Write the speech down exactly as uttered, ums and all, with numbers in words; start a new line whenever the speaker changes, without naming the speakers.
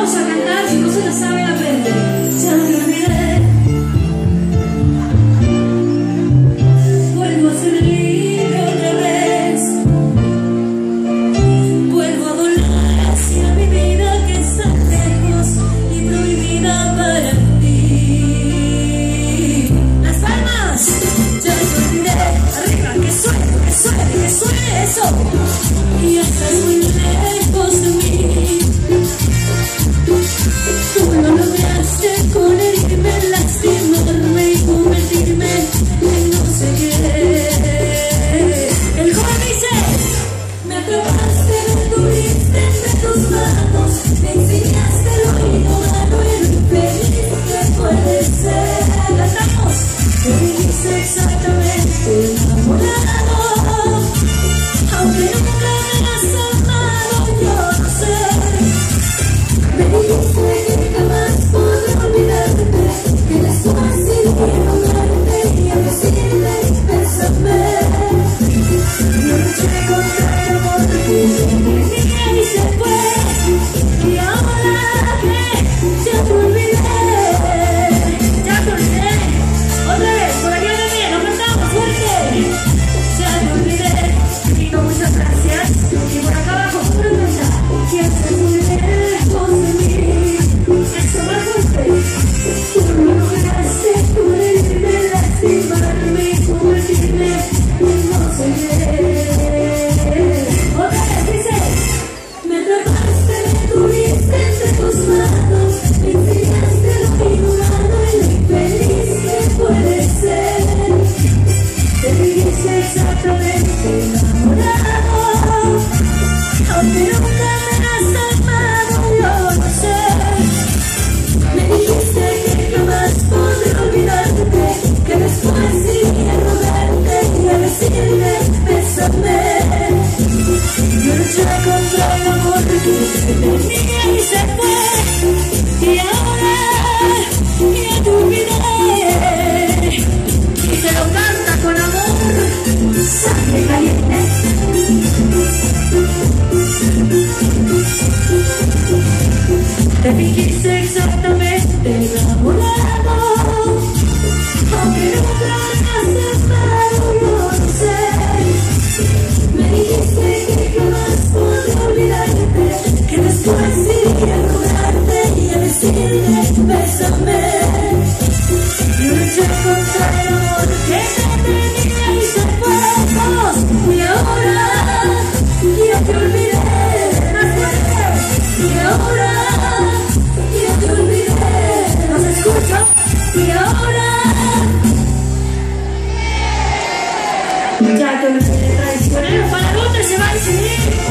vamos a cantar, si no se la saben, aprende. Ya me olvidé. Vuelvo a ser libre otra vez. Vuelvo a volar hacia mi vida que está lejos y prohibida para ti. Las palmas. Ya me olvidé. Arriba, que suene, que suene, que suene eso. Y estás muy lejos de mí. Tú lo lograste con herirme, lastimarme y convertirme en no sé qué. El joven dice: me atrapaste, me tuviste entre tus manos, me enseñaste lo inhumano y lo infeliz que puede ser. Cantamos. Te dijiste exactamente enamorado, aunque nunca me has amado, yo no sé. Me dijiste que jamás podré olvidarte, que después iría a amarte y a decirle bésame. Yo luché contra el amor que venía y se fue, y ahora que ya te olvidé, ya te olvidé. Otra vez, por aquí de mí, nos cantamos fuerte. Ya te olvidé, y no muchas gracias. Y por acá abajo, pura cuenta, que haces muy lejos de mí. Eso más fuerte. Tú lo lograste, tú herirme, lastimarme y convertirme en no sé qué. Otra vez dice: me atrapaste, me tuviste entre tus manos, me enseñaste lo inhumano y lo infeliz que puede ser. Te dijiste exactamente enamorado, aunque nunca me has amado, yo no sé. Me dijiste que jamás podré olvidarte, que después iría a rogarte y a decirle bésame. Yo luché contra el amor que venía y se fue, y ahora ya te olvidé. Y te lo canta con amor, sangre caliente. Te dijiste exactamente enamorado, aunque nunca me has amado, yo no sé. Me dijiste que jamás podré olvidarte, que después iría a rogarte y a decirle bésame. Yo luché contra el amor que te tenía y se fue, y ahora ya te olvidé. Más fuerte. Y ahora ya te olvidé. ¿Nos escucho? Y ahora ya te olvidé. Traicionero para dónde se va a seguir.